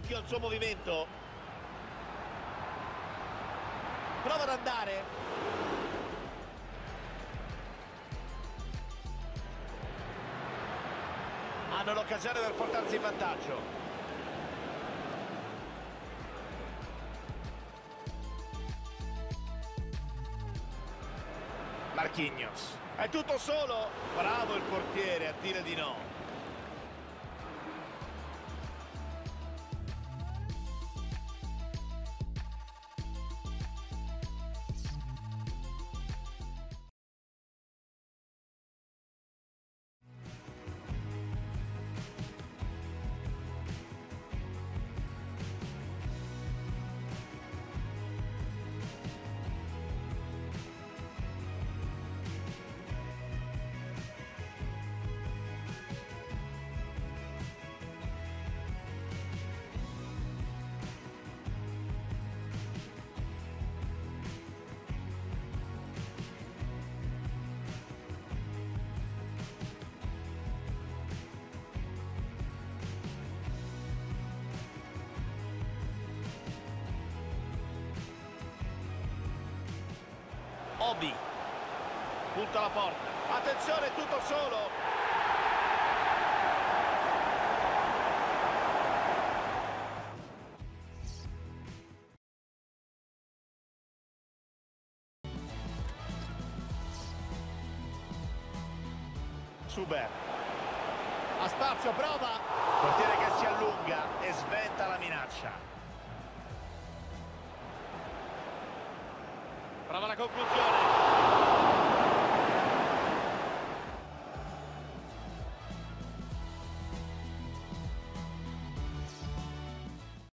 occhio al suo movimento. Prova ad andare. Hanno l'occasione per portarsi in vantaggio. Marquinhos. È tutto solo. Bravo il portiere a dire di no. Obi punta la porta, attenzione, tutto solo. Suber ha spazio, prova, portiere che si allunga e sventa la minaccia. Prova la conclusione.